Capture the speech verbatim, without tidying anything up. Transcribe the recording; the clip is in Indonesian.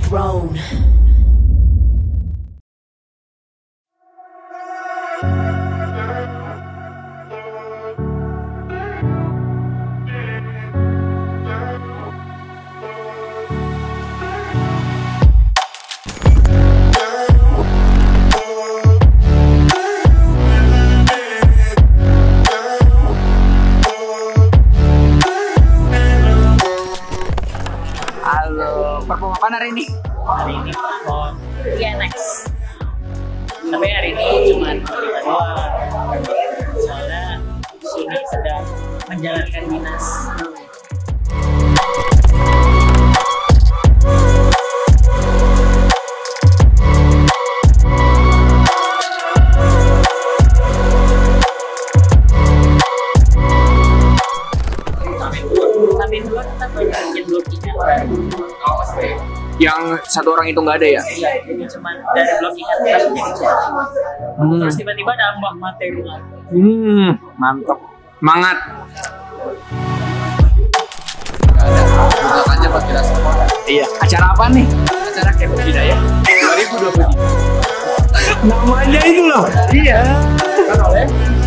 throne. Halo, perform apa hari ini? Hari ini perform T N X. Tapi hari ini cuma kita doang. Soalnya Suni sedang menjalankan dinas. Sampai dua kita bikin blockingan baru. Yang satu orang itu nggak ada ya? Iya, ini cuma dari blockingan kita menjadi chat. Hmm. Terus tiba-tiba nambah materi lagi. Hmm, mantap. Semangat. Bukakannya buat kita semua. Iya. Acara apa nih? Acara Camp Budaya dua ribu dua puluh tiga. Namanya itu loh. Iya. Kan oleh